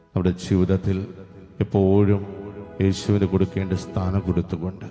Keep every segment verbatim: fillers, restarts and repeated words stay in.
നമ്മുടെ ജീവിതത്തിൽ എപ്പോഴും യേശുവിന് കൊടുക്കേണ്ട സ്ഥാനം കൊടുത്തുകൊണ്ട്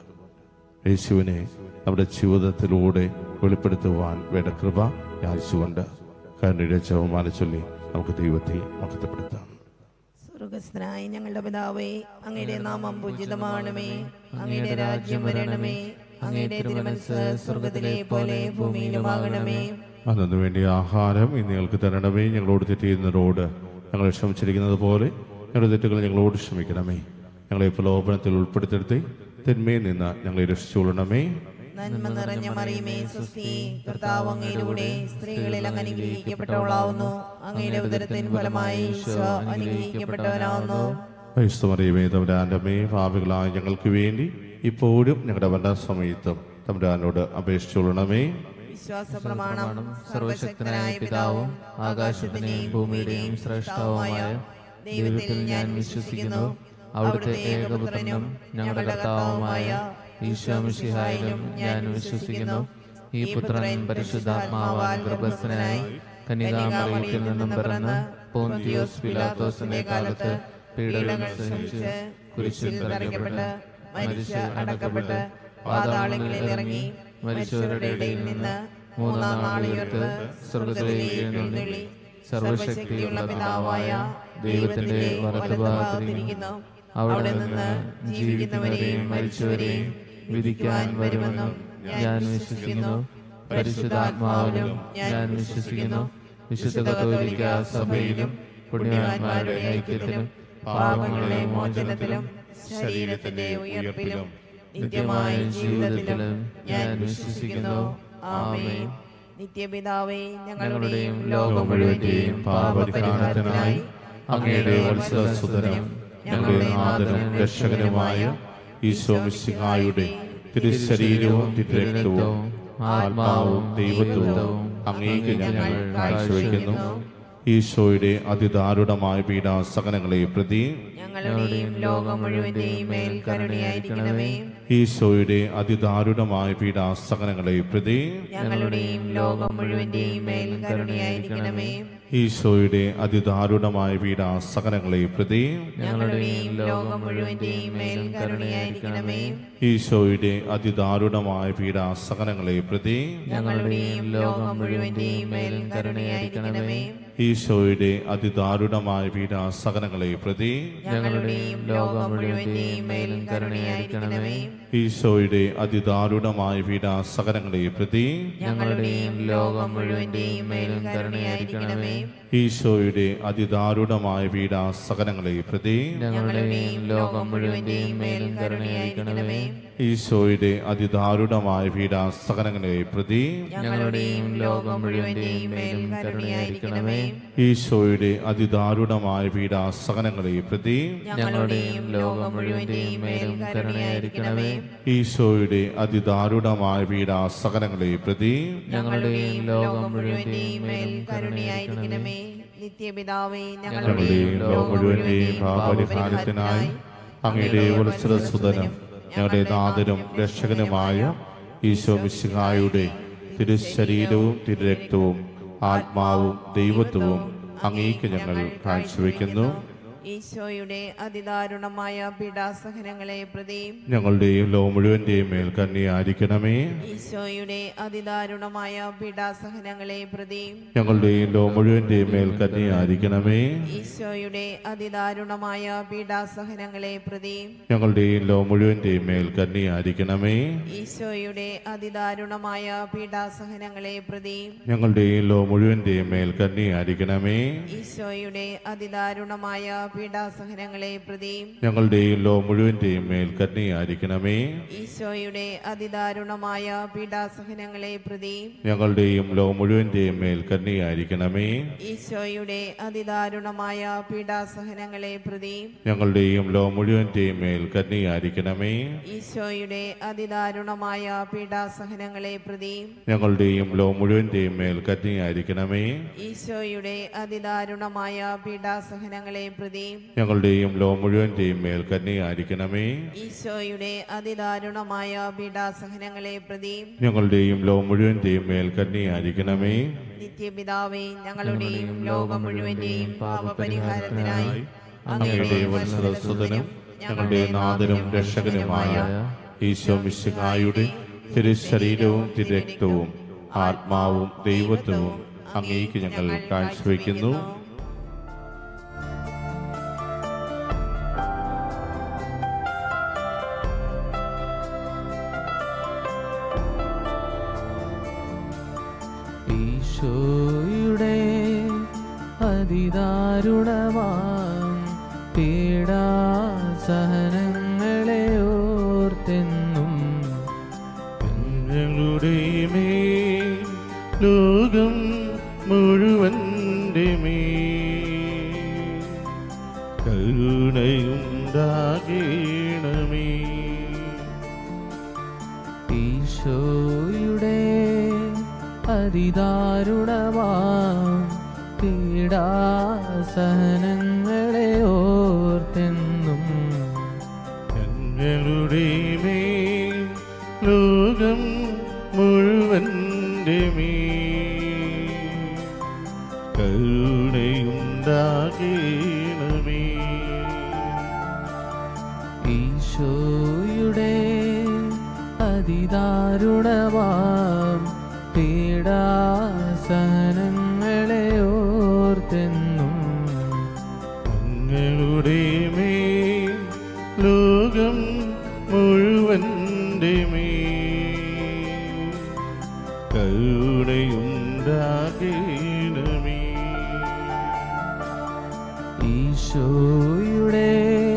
യേശുവിനെ നമ്മുടെ ജീവിതത്തിലൂടെ വെളിപ്പെടുത്തുവാൻ വേണ്ട കൃപ യാചിച്ചുകൊണ്ട് കരുണയുടെ ജപമാല ചൊല്ലി നമുക്ക് ദൈവത്തെ മഹത്വപ്പെടുത്താം. സ്വർഗ്ഗസ്ഥനായ ഞങ്ങളുടെ പിതാവേ, അങ്ങയുടെ നാമം പൂജിതമാണമേ. അങ്ങയുടെ രാജ്യം വരണമേ. അങ്ങയുടെ തിരുമനസ്സ് സ്വർഗ്ഗത്തിലെ പോലെ ഭൂമിയിലുമാകണമേ. അതിനു വേണ്ടി ആഹാരം ഇന്ന് ഞങ്ങൾക്ക് തരണമേ. ഞങ്ങളോട് തെറ്റ് ചെയ്യുന്നവരോട് ഞങ്ങൾ ക്ഷമിച്ചിരിക്കുന്നത് പോലെ ഞങ്ങളുടെ തെറ്റുകൾ ഞങ്ങളോട് ക്ഷമിക്കണമേ. ഞങ്ങളെ പ്രലോഭനത്തിൽ ഉൾപ്പെടുത്തരുതേ, തിന്മയിൽ നിന്ന് ഞങ്ങളെ രക്ഷിച്ചുകൊള്ളണമേ. നന്മ നിറഞ്ഞ മറിയമേ, സ്വസ്തി, കർത്താവ് അങ്ങയിലൂടെ സ്ത്രീകളിൽ അങ്ങ് അനുഗ്രഹിക്കപ്പെട്ടവളാവുന്നു. അങ്ങയുടെ ഉദരത്തിൻ ഫലമായി ഈശോ അനുഗ്രഹിക്കപ്പെട്ടവനാവുന്നു. ക്രൈസ്തമറിയമേ, തമ്പുരാന്റെ അമ്മേ, പാപികളായ ഞങ്ങൾക്ക് വേണ്ടി ഇപ്പോഴും ഞങ്ങളുടെ മരണസമയത്തും തമ്പുരാനോട് അപേക്ഷിച്ചുകൊള്ളണമേ. വിശ്വാസ പ്രമാണം. സർവശക്തനായ പിതാവും ആകാശത്തിന്റെയും ഭൂമിയുടെയും സ്രഷ്ടാവുമായ ദൈവത്തിൽ ഞാൻ വിശ്വസിക്കുന്നു. അവിടുത്തെ ഏകപുത്രനും ഞങ്ങളുടെ കർത്താവുമായ ഈശോ മിശിഹായിലും ഞാൻ വിശ്വസിക്കുന്നു. ഈ പുത്രൻ പരിശുദ്ധാത്മാവാൽ ഗർഭസ്ഥനായി കന്യകാമറിയത്തിൽ നിന്നും പിറന്ന് പോന്തിയോസ് പിലാത്തോസിന്റെ കാലത്ത് പീഡകൾ സഹിച്ച് കുരിശിൽ തറയ്ക്കപ്പെട്ട് മരിച്ച് അടക്കപ്പെട്ട് പാതാളങ്ങളിൽ ഇറങ്ങി മരിച്ചവരുടെ ഇടയിൽ നിന്ന് മൂന്നാം നാൾ ഉയർത്ത് സ്വർഗ്ഗത്തിലേക്ക് എഴുന്നള്ളി സർവശക്തിയുള്ള പിതാവായ ദൈവത്തിന്റെ വലതുഭാഗത്തിരിക്കുന്നു. അവിടെ നിന്ന് ജീവിക്കുന്നവരെയും മരിച്ചവരെയും വിധിക്കാൻ വരുമെന്നും ഞാൻ വിശ്വസിക്കുന്നു. പരിശുദ്ധാത്മാവിലും ഞാൻ വിശ്വസിക്കുന്നു. വിശുദ്ധ കത്തോലിക്ക സഭയിലും പുണ്യവാന്മാരുടെ ഐക്യത്തിലും പാപങ്ങളുടെ മോചനത്തിലും ശരീരത്തിന്റെ ഉയർപ്പിലും നിത്യമായ ജീവിതത്തിലും ഞാൻ വിശ്വസിക്കുന്നു. ആമേൻ. നിത്യപിതാവേ, ഞങ്ങളുടെയും ലോകം മുഴുവന്റെയും പാപപരിഹാരത്തിനായി അങ്ങയുടെ വത്സലസുതനും ഞങ്ങളുടെ നാഥനും രക്ഷകനുമായ ഈശോ മിശിഹായുടെ തിരുശരീരവും തിരുരക്തവും ആത്മാവും ദൈവത്വവും അങ്ങേക്ക് ഞങ്ങൾ കാഴ്ചവെക്കുന്നു. ഈശോയുടെ അതിദാരുണമായ പീഡാസഹനങ്ങളെ പ്രതി ഞങ്ങളുടെയും ലോകം മുഴുവന്റെയും മേൽ കരുണയായിരിക്കണമേ. ഈശോയുടെ അതിദാരുണമായ പീഡാസഹനങ്ങളെ പ്രതി ഞങ്ങളുടെയും ലോകം മുഴുവന്റെയും മേൽ കരുണയായിരിക്കണമേ. ഈശോയുടെ അതിദാരുണമായ പീഡാസഹനങ്ങളെ പ്രതി ഞങ്ങളുടെയും ലോകം മുഴുവന്റെയും മേൽ കരുണയായിരിക്കണമേ. ഈശോയുടെ അതിദാരുണമായ പീഡാസഹനങ്ങളെ പ്രതി ഞങ്ങളുടെയും ലോകം മുഴുവന്റെയും മേൽ കരുണയായിരിക്കണമേ. ഈശോയുടെ അതിദാരുണമായ പീഡാസഹനങ്ങളെ പ്രതി ഞങ്ങളുടെയും ലോകം മുഴുവന്റെയും മേൽ കരുണയായിരിക്കണമേ. ഈശോയുടെ അതിദാരുണമായ പീഡാസഹനങ്ങളെ പ്രതി ഞങ്ങളുടെയും ലോകം മുഴുവന്റെയും മേൽ കരുണയായിരിക്കണമേ. ഈശോയുടെ അതിദാരുണമായ പീഡാസഹനങ്ങളെ പ്രതി ഞങ്ങളുടെയും ലോകം മുഴുവന്റെയും മേൽ കരുണയായിരിക്കണമേ. ഈശോയുടെ അതിദാരുണമായ പീഡാസഹനങ്ങളെ പ്രതി ഞങ്ങളുടെയും ലോകം മുഴുവന്റെയും മേൽ കരുണയായിരിക്കണമേ. ഈശോയുടെ അതിദാരുണമായ പീഡാസഹനങ്ങളെ പ്രതി ഞങ്ങളുടെയും ലോകം മുഴുവന്റെയും മേൽ കരുണയായിരിക്കണമേ. ഈശോയുടെ അതിദാരുണമായ പീഡാസഹനങ്ങളെ പ്രതി ഞങ്ങളുടെയും ലോകം മുഴുവന്റെയും മേൽ കരുണയായിരിക്കണമേ. നിത്യപിതാവേ, ഞങ്ങളുടെയും ലോകം മുഴുവന്റെയും പാപപരിഹാരത്തിനായി അങ്ങയുടെ വത്സലസുതനും ഞങ്ങളുടെ നാഥനും രക്ഷകനുമായ ഈശോ മിശിഹായുടെ തിരുശരീരവും തിരുരക്തവും ആത്മാവും ദൈവത്വവും അങ്ങേക്ക് ഞങ്ങൾ കാഴ്ചവെക്കുന്നു. ഈശോയുടെ അതിദാരുണമായ പീഡാസഹനങ്ങളെ പ്രതി ഞങ്ങളുടെയും ലോകം മുഴുവന്റെയും മേൽ കരുണയായിരിക്കണമേ. ഈശോയുടെ അതിദാരുണമായ പീഡാസഹനങ്ങളെ പ്രതി ഞങ്ങളുടെയും ലോകം മുഴുവന്റെയും മേൽ കരുണയായിരിക്കണമേ. ഈശോയുടെ അതിദാരുണമായ പീഡാസഹനങ്ങളെ പ്രതി ഞങ്ങളുടെയും ലോകം മുഴുവന്റെയും മേൽ കരുണയായിരിക്കണമേ. ഈശോയുടെ അതിദാരുണമായ പീഡാസഹനങ്ങളെ പ്രതി ഞങ്ങളുടെയും ലോകം മുഴുവന്റെയും മേൽ കരുണയായിരിക്കണമേ. ഈശോയുടെ അതിദാരുണമായ പീഡാസഹനങ്ങളെ പ്രതി ഞങ്ങളുടെയും ലോകം മുഴുവന്റെയും മേൽ കരുണയായിരിക്കണമേ. ഈശോയുടെ അതിദാരുണമായ പീഡാസഹനങ്ങളെ പ്രതി ഞങ്ങളുടെയും ലോകം മുഴുവന്റെയും മേൽ കരുണയായിരിക്കണമേ. ഈശോയുടെ അതിദാരുണമായ പീഡാസഹനങ്ങളെ പ്രതി ഞങ്ങളുടെയും ലോകം മുഴുവന്റെയും മേൽ കരുണയായിരിക്കണമേ. ഈശോയുടെ അതിദാരുണമായ പീഡാസഹനങ്ങളെ പ്രതി ഞങ്ങളുടെയും ലോകം മുഴുവന്റെയും മേൽ കരുണയായിരിക്കണമേ. ഈശോയുടെ അതിദാരുണമായ പീഡാസഹനങ്ങളെ പ്രതി ഞങ്ങളുടെയും ലോകം മുഴുവന്റെയും മേൽ കരുണയായിരിക്കണമേ. ഈശോയുടെ അതിദാരുണമായ പീഡാസഹനങ്ങളെ പ്രതി ഞങ്ങളുടെയും ലോകം മുഴുവന്റെയും മേൽ കരുണയായിരിക്കണമേ. നിത്യപിതാവേ, ഞങ്ങളുടെയും ലോകം മുഴുവന്റെയും പാപപരിഹാരത്തിനായി അങ്ങയുടെ വത്സലസുതനും ഞങ്ങളുടെ നാഥനും രക്ഷകനുമായ ഈശോ മിശിഹായുടെ തിരുശരീരവും തിരുരക്തവും ആത്മാവും ദൈവത്വവും അങ്ങേക്ക് ഞങ്ങൾ കാഴ്ചവെക്കുന്നു. ഈശോയുടെ അതിദാരുണമാം പീഡാസഹനങ്ങളെ ഓർത്തെന്നും ഞങ്ങളുടെ മേൽ ലോകം മുഴുവൻ്റെ മേൽ കരുണയുണ്ടാകണമേ. ഈശോയുടെ അതിദാരുണമാം പീഡാസഹനങ്ങളെ ഓർത്തെന്നും ഞങ്ങളുടെ മേൽ ലോകം മുഴുവൻ്റെ മേൽ കരുണയുണ്ടാകണമേ. ഈശോയുടെ അതിദാരുണമാം പീഡാസഹനങ്ങളെ ഓർത്തെന്നും ഞങ്ങളുടെ മേൽ ലോകം മുഴുവൻ്റെ മേൽ കരുണയുണ്ടാകണമേ. ഈശോയുടെ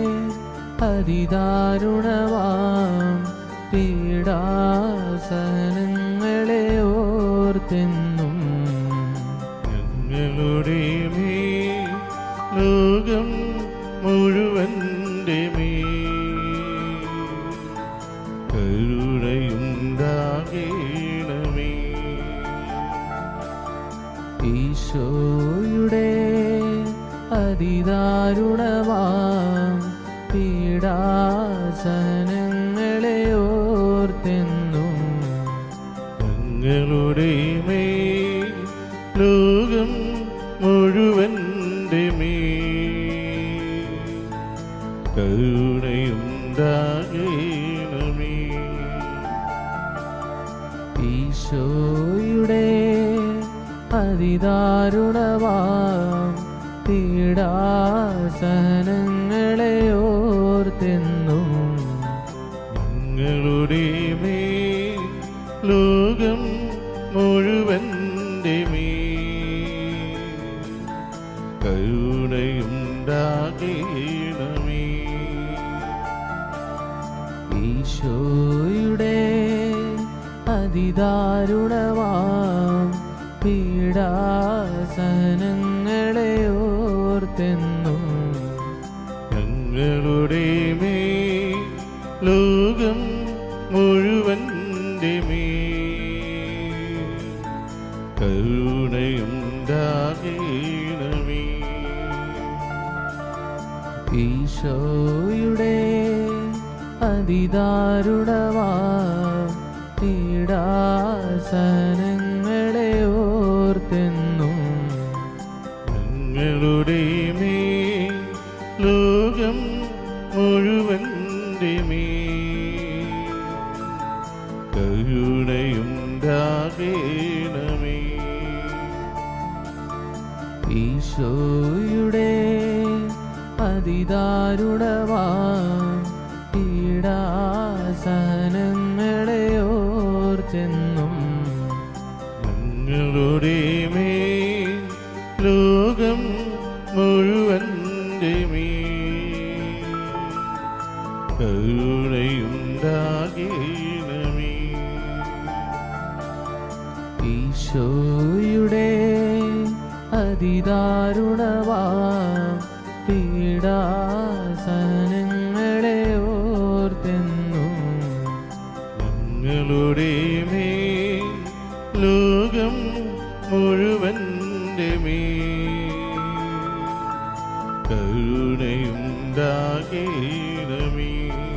അതിദാരുണമാം പീഡാസഹനങ്ങളെ ഓർത്തെന്നും ഞങ്ങളുടെ മേൽ ലോകം മുഴുവൻ്റെ മേൽ കരുണയുണ്ടാകണമേ. ഈശോയുടെ അതിദാരുണമാം പീഡാസഹനങ്ങളെ ഓർത്തെന്നും ഞങ്ങളുടെ മേൽ ലോകം മുഴുവൻ്റെ മേൽ കരുണയുണ്ടാകണമേ. ഈശോയുടെ അതിദാരുണമാം പീഡാസഹനങ്ങളെ ഓർത്തെന്നും ഞങ്ങളുടെ മേൽ ലോകം മുഴുവൻ്റെ മേൽ കരുണയുണ്ടാകണമേ. ഈശോയുടെ അതിദാരുണമാം പീഡാസഹനങ്ങളെ ഓർത്തെന്നും ഞങ്ങളുടെ മേൽ ലോകം മുഴുവൻ്റെ മേൽ കരുണയുണ്ടാകണമേ. ഈശോയുടെ അതിദാരുണമാം പീഡാസഹനങ്ങളെ ഓർത്തെന്നും ഞങ്ങളുടെ മേൽ ലോകം മുഴുവൻ്റെ മേൽ കരുണയുണ്ടാകണമേ. ഈശോയുടെ അതിദാരുണമാം പീഡാസഹനങ്ങളെ ഓർത്തെന്നും ഞങ്ങളുടെ മേൽ ലോകം മുഴുവൻ്റെ മേൽ കരുണയുണ്ടാകണമേ. ഈശോയുടെ അതിദാരുണമാം പീഡാസഹനങ്ങളെ ഓർത്തെന്നും ഞങ്ങളുടെ മേൽ ലോകം മുഴുവൻ്റെ മേൽ കരുണയുണ്ടാകണമേ.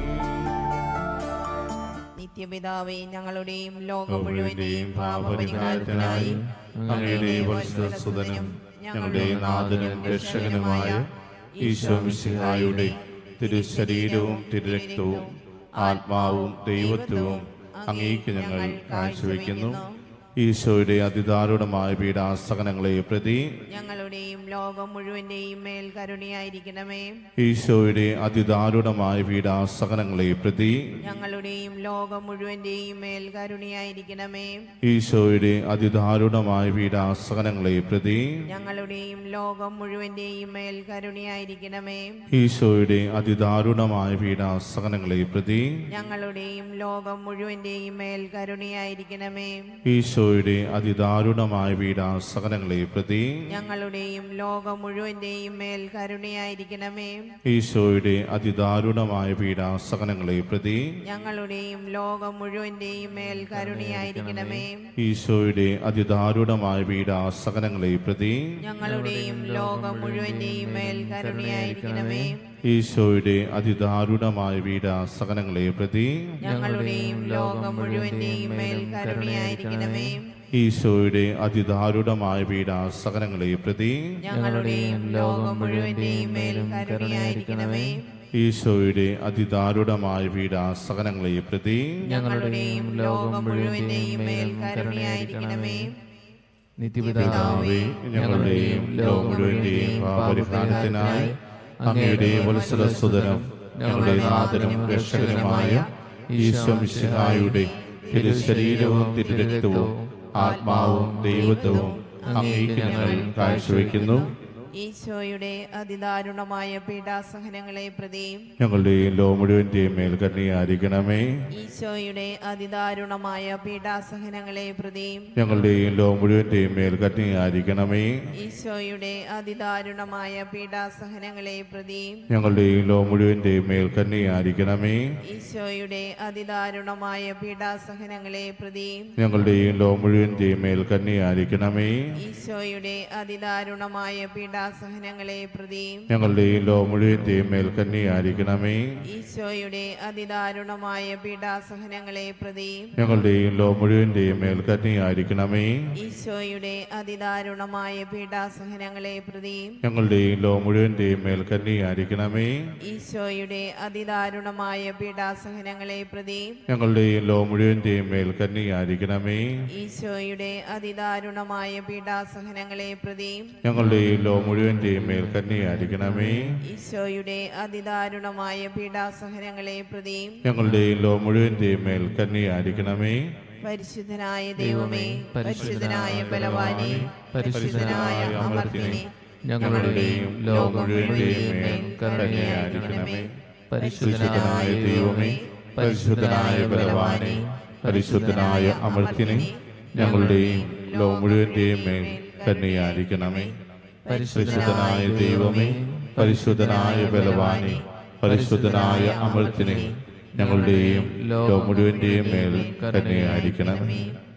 നിത്യപിതാവേ, ഞങ്ങളുടെയും ലോകം മുഴുവന്റെയും പാപപരിഹാരത്തിനായി അങ്ങയുടെ വത്സലസുതനും ഞങ്ങളുടെ നാഥനും രക്ഷകനുമായ ഈശോ മിശിഹായുടെ തിരുശരീരവും തിരുരക്തവും ആത്മാവും ദൈവത്വവും അങ്ങേക്ക് ഞങ്ങൾ കാഴ്ചവെക്കുന്നു. ഈശോയുടെ അതിദാരുണമായ പീഡാസഹനങ്ങളെ പ്രതി ഞങ്ങളുടെയും ലോകം മുഴുവന്റെയും മേൽ കരുണയായിരിക്കണമേ. ഈശോയുടെ അതിദാരുണമായ പീഡാസഹനങ്ങളെ പ്രതി ഞങ്ങളുടെയും ലോകം മുഴുവന്റെയും മേൽ കരുണയായിരിക്കണമേ. ഈശോയുടെ അതിദാരുണമായ പീഡാസഹനങ്ങളെ പ്രതി ഞങ്ങളുടെയും ലോകം മുഴുവന്റെയും മേൽ കരുണയായിരിക്കണമേ. ഈശോയുടെ അതിദാരുണമായ പീഡാസഹനങ്ങളെ പ്രതി ഞങ്ങളുടെയും ലോകം മുഴുവന്റെയും മേൽ കരുണയായിരിക്കണമേ. ഈശോയുടെ അതിദാരുണമായ പീഡാസഹനങ്ങളെ പ്രതി ഞങ്ങളുടെയും ലോകം മുഴുവന്റെയും മേൽ കരുണയായിരിക്കണമേ. ഈശോയുടെ അതിദാരുണമായ പീഡാസഹനങ്ങളെ പ്രതി ഞങ്ങളുടെയും ലോകം മുഴുവന്റെയും മേൽ കരുണയായിരിക്കണമേ. ഈശോയുടെ അതിദാരുണമായ പീഡാസഹനങ്ങളെ പ്രതി ഞങ്ങളുടെയും ലോകം മുഴുവന്റെയും മേൽ കരുണയായിരിക്കണമേ. ഈശോയുടെ അതിദാരുണമായ പീഡാസഹനങ്ങളെ പ്രതി ഞങ്ങളുടെയും ലോകം മുഴുവന്റെയും മേൽ കരുണയായിരിക്കണമേ. ഈശോയുടെ അതിദാരുണമായ പീഡാസഹനങ്ങളെ പ്രതി ഞങ്ങളുടെയും ലോകം മുഴുവന്റെയും മേൽ കരുണയായിരിക്കണമേ. ഈശോയുടെ അതിദാരുണമായ പീഡാസഹനങ്ങളെ പ്രതി ഞങ്ങളുടെയും ലോകം മുഴുവന്റെയും മേൽ കരുണയായിരിക്കണമേ. നിത്യപിതാവേ, ഞങ്ങളുടെയും ലോകം മുഴുവന്റെയും പാപപരിഹാരത്തിനായി അങ്ങയുടെ വത്സലസുതനും ഞങ്ങളുടെ നാഥനും രക്ഷകനുമായ ഈശോ മിശിഹായുടെ തിരുശരീരവും തിരുരക്തവും ആത്മാവും ദൈവത്വവും അങ്ങേക്ക് ഞങ്ങൾ കാഴ്ചവെക്കുന്നു. ഈശോയുടെ അതിദാരുണമായ പീഡാസഹനങ്ങളെ പ്രതി ഞങ്ങളുടെ ലോകം മുഴുവന്റെയും മേൽ കരുണയായിരിക്കണമേ. ഈശോയുടെ അതിദാരുണമായ പീഡാസഹനങ്ങളെ പ്രതി ഞങ്ങളുടെയും ലോകം മുഴുവന്റെയും മേൽ കരുണയായിരിക്കണമേ. ഈശോയുടെ അതിദാരുണമായ പീഡാസഹനങ്ങളെ പ്രതി ഞങ്ങളുടെയും ലോകം മുഴുവന്റെയും മേൽ കരുണയായിരിക്കണമേ. ഈശോയുടെ അതിദാരുണമായ പീഡാസഹനങ്ങളെ പ്രതി ഞങ്ങളുടെയും ലോകം മുഴുവന്റെയും മേൽ കരുണയായിരിക്കണമേ. ഈശോയുടെ അതിദാരുണമായ പീഡാസഹനങ്ങളെ പ്രതി ഞങ്ങളുടെയും ലോകം മുഴുവന്റെയും മേൽ കരുണയായിരിക്കണമേ. ഈശോയുടെ അതിദാരുണമായ പീഡാസഹനങ്ങളെ പ്രതി ഞങ്ങളുടെയും ലോകം മുഴുവന്റെയും മേൽ കരുണയായിരിക്കണമേ. ഈശോയുടെ അതിദാരുണമായ പീഡാസഹനങ്ങളെ പ്രതി ഞങ്ങളുടെയും ലോകം മുഴുവന്റെയും മേൽ കരുണയായിരിക്കണമേ. ഈശോയുടെ അതിദാരുണമായ പീഡാസഹനങ്ങളെ പ്രതി ഞങ്ങളുടെയും ലോകം മുഴുവന്റെയും മേൽ കരുണയായിരിക്കണമേ. ഈശോയുടെ അതിദാരുണമായ പീഡാസഹനങ്ങളെ പ്രതി ഞങ്ങളുടെയും ലോകം മുഴുവന്റെയും മേൽ കരുണയായിരിക്കണമേ. ഈശോയുടെ അതിദാരുണമായ പീഡാസഹനങ്ങളെ പ്രതി ഞങ്ങളുടെയും ലോകം മുഴുവന്റെയും മേൽ കരുണയായിരിക്കണമേ. പരിശുദ്ധനായ ദൈവമേ, പരിശുദ്ധനായ ബലവാനേ, പരിശുദ്ധനായ അമർത്യനേ, ഞങ്ങളുടെയും ലോകം മുഴുവന്റെയും മേൽ കരുണയായിരിക്കണമേ. പരിശുദ്ധനായ ദൈവമേ, പരിശുദ്ധനായ ബലവാനേ, പരിശുദ്ധനായ അമർത്യനേ, ഞങ്ങളുടെയും ലോകം മുഴുവന്റെയും മേൽ കരുണയായിരിക്കണമേ. പരിശുദ്ധനായ ദൈവമേ, പരിശുദ്ധനായ ബലവാനേ, പരിശുദ്ധനായ അമർത്യനേ, ഞങ്ങളുടെയും ലോകം മുഴുവന്റെയും മേൽ കരുണയായിരിക്കണമേ.